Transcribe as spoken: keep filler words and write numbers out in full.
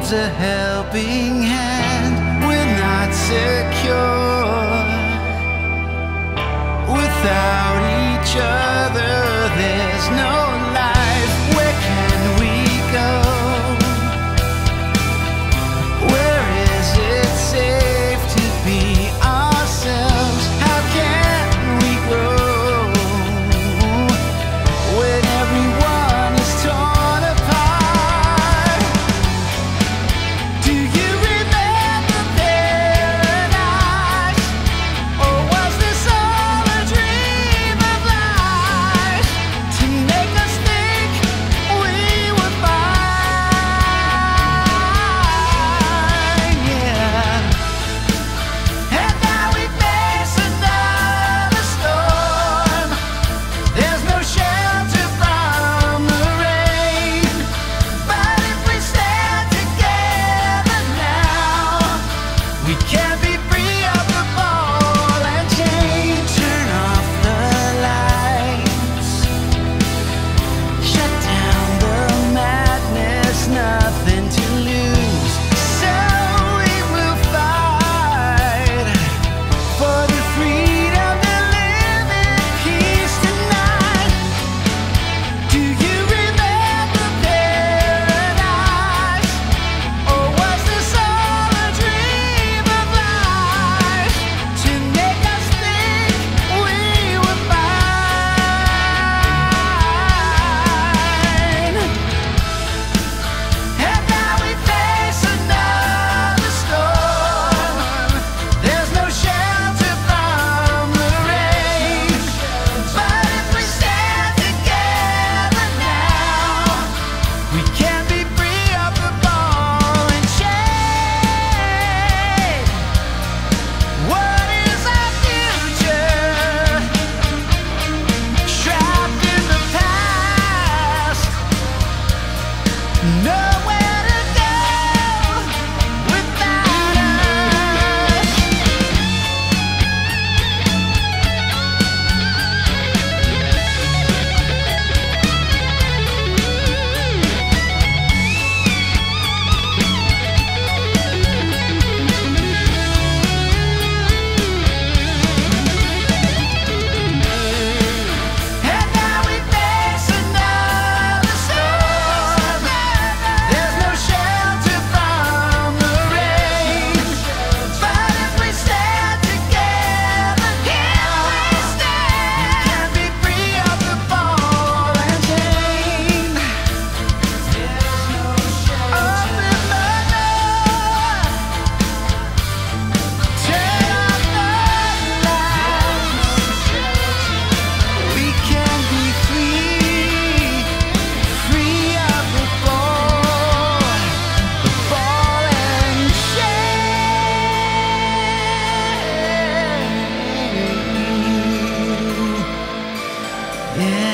needs a helping hand. We're not secure without each other. There's no life. Where can we go? Where is it safe to be ourselves? How can we grow when everyone is torn apart? Do you remember paradise? Or was this all a dream of lies to make us think we were fine? Yeah. And now we face another storm. There's no shelter from the rain. But if we stand together now, we can be free of the ball and chain. Turn off the lights, shut down the madness, nothing to lose. So we will fight for the freedom to live in peace tonight. Do you remember paradise? Or was this all a dream of lies to make us think we were fine? And now we face another storm. There's no shelter from the rain. But if we stand together now, we can be free of the ball and chain. What is our future? Trapped in the past, nowhere to go without us. And now we face another storm. There's no shelter from the rain. But if we stand together now, we can be free of the ball and chain. Open the door, turn off the lights. We can be free, free of the ball, the ball and chain. Yeah.